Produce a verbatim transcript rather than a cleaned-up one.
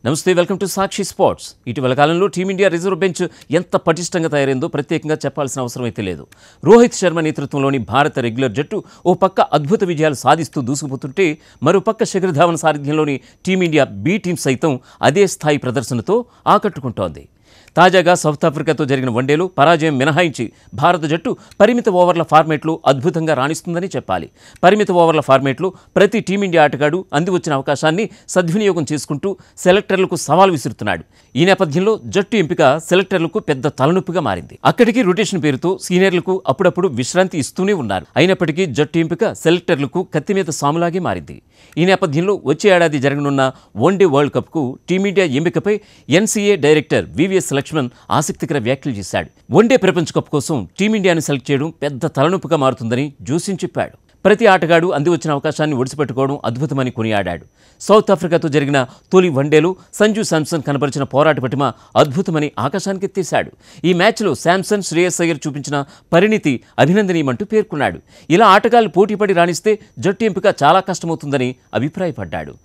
నమస్తే, welcome to Sakshi sports. ఇటీవల కాలంలో టీమిండియా రిజర్వ్ బెంచ్ ఎంత పటిష్టంగా తయారైందో ప్రత్యేకంగా చెప్పాల్సిన అవసరం అయితే లేదు. రోహిత్ శర్మ నేతృత్వంలోని భారత రెగ్యులర్ జట్టు ఓ పక్క అద్భుత విజయాలు సాధిస్తూ దూసుకుపోతుంటే, మరో పక్క శిఖర్ ధావన్ సారథ్యంలోని టీమిండియా బి టీం సైతం అదే స్థాయి ప్రదర్శనతో ఆకట్టుకుంటోంది. తాజాగా సౌత్ ఆఫ్రికాతో జరిగిన వన్డేలో పరాజయం మినహాయించి భారత జట్టు పరిమిత ఓవర్ల ఫార్మేట్లో అద్భుతంగా రాణిస్తుందని చెప్పాలి. పరిమిత ఓవర్ల ఫార్మేట్లో ప్రతి టీమిండియా ఆటగాడు అంది వచ్చిన అవకాశాన్ని సద్వినియోగం చేసుకుంటూ సెలెక్టర్లకు సవాల్ విసురుతున్నాడు. ఈ నేపథ్యంలో జట్టు ఎంపిక సెలెక్టర్లకు పెద్ద తలనొప్పిగా మారింది. అక్కడికి రొటేషన్ పేరుతో సీనియర్లకు అప్పుడప్పుడు విశ్రాంతి ఇస్తూనే ఉన్నారు. అయినప్పటికీ జట్టు ఎంపిక సెలెక్టర్లకు కత్తిమీద సాములాగే మారింది. ఈ నేపథ్యంలో వచ్చే ఏడాది జరగనున్న వన్డే వరల్డ్ కప్కు టీమిండియా ఎంపికపై ఎన్సీఏ డైరెక్టర్ వీవీఎస్ లక్ష్మన్ ఆసక్తికర వ్యాఖ్యలు చేశాడు. వన్డే ప్రపంచ కప్ కోసం టీమిండియాను సెలెక్ట్ చేయడం పెద్ద తలనొప్పిగా మారుతుందని జోస్యం చెప్పాడు. ప్రతి ఆటగాడు అంది వచ్చిన అవకాశాన్ని ఒడిసిపెట్టుకోవడం అద్భుతమని కొనియాడాడు. సౌత్ ఆఫ్రికాతో జరిగిన తొలి వన్డేలో సంజు శాంసన్ కనబరిచిన పోరాట పటిమ అద్భుతమని ఆకాశానికి ఎత్తేశాడు. ఈ మ్యాచ్లో శాంసన్, శ్రేయస్ అయ్యర్ చూపించిన పరిణితి అభినందనీయమంటూ పేర్కొన్నాడు. ఇలా ఆటగాళ్లు పోటీపడి రాణిస్తే జట్టు ఎంపిక చాలా కష్టమవుతుందని అభిప్రాయపడ్డాడు.